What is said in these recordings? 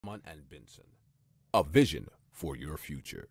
And Benson, a vision for your future.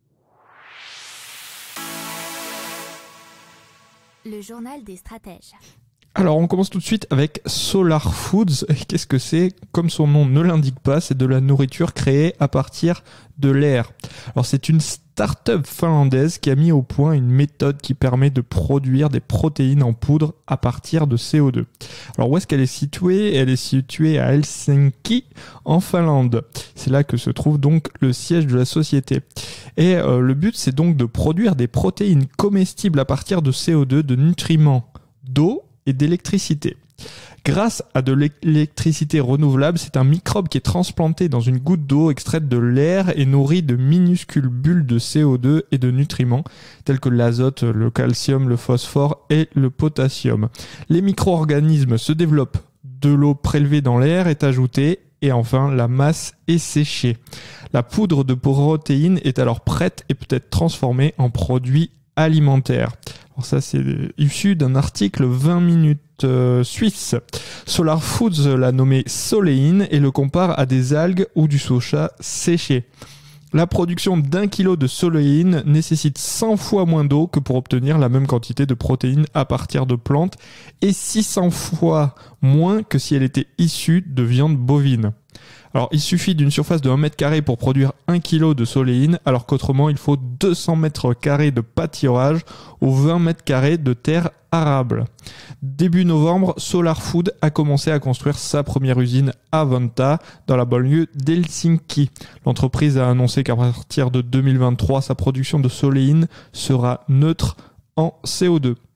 Le journal des stratèges. Alors, on commence tout de suite avec Solar Foods. Et qu'est-ce que c'est ? Comme son nom ne l'indique pas, c'est de la nourriture créée à partir de l'air. Alors, c'est une start-up finlandaise qui a mis au point une méthode qui permet de produire des protéines en poudre à partir de CO2. Alors, où est-ce qu'elle est située ? Elle est située à Helsinki, en Finlande. C'est là que se trouve donc le siège de la société. Et le but, c'est donc de produire des protéines comestibles à partir de CO2, de nutriments, d'eau et d'électricité. Grâce à de l'électricité renouvelable, c'est un microbe qui est transplanté dans une goutte d'eau extraite de l'air et nourri de minuscules bulles de CO2 et de nutriments tels que l'azote, le calcium, le phosphore et le potassium. Les micro-organismes se développent, de l'eau prélevée dans l'air est ajoutée et enfin la masse est séchée. La poudre de protéines est alors prête et peut être transformée en produit alimentaire. Alors ça, c'est issu d'un article 20 minutes suisse. Solar Foods l'a nommé Solein et le compare à des algues ou du soja séché. La production d'1 kilo de Solein nécessite 100 fois moins d'eau que pour obtenir la même quantité de protéines à partir de plantes et 600 fois moins que si elle était issue de viande bovine. Alors, il suffit d'une surface de 1 mètre carré pour produire 1 kg de soléine, alors qu'autrement, il faut 200 mètres carrés de pâturage ou 20 mètres carrés de terre arable. Début novembre, Solar Food a commencé à construire sa première usine à Vantaa, dans la banlieue d'Helsinki. L'entreprise a annoncé qu'à partir de 2023, sa production de soléine sera neutre en CO2.